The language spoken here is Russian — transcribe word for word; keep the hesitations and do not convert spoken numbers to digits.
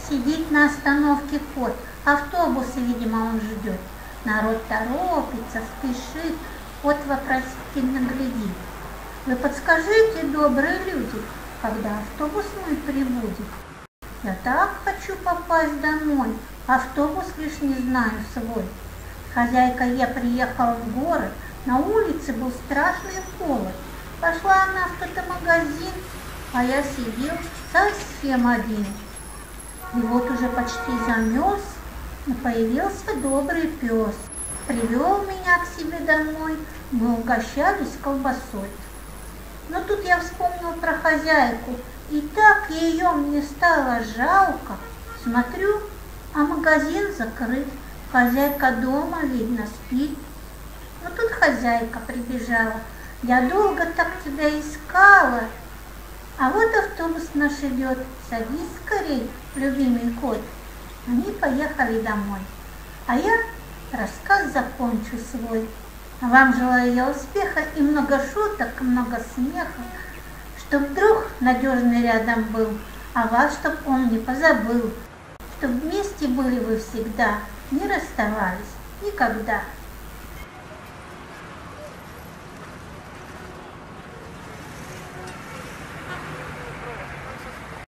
Сидит на остановке кот, автобус, видимо, он ждет. Народ торопится, спешит, кот вопросительно глядит. Вы подскажите, добрые люди, когда автобус мой прибудет? Я так хочу попасть домой, автобус лишь не знаю свой. Хозяйка, я приехала в город, на улице был страшный холод. Пошла она в фотомагазин, а я сидел совсем один. И вот уже почти замерз, но появился добрый пес. Привел меня к себе домой, мы угощались колбасой. Но тут я вспомнил про хозяйку, и так ее мне стало жалко. Смотрю, а магазин закрыт, хозяйка дома, видно, спит. Но тут хозяйка прибежала, я долго так тебя искала. А вот автобус наш идет, садись скорей, любимый кот. Они поехали домой, а я рассказ закончу свой. Вам желаю я успеха и много шуток, много смеха, чтоб друг надежный рядом был, а вас, чтоб он не позабыл, чтоб вместе были вы всегда, не расставались никогда.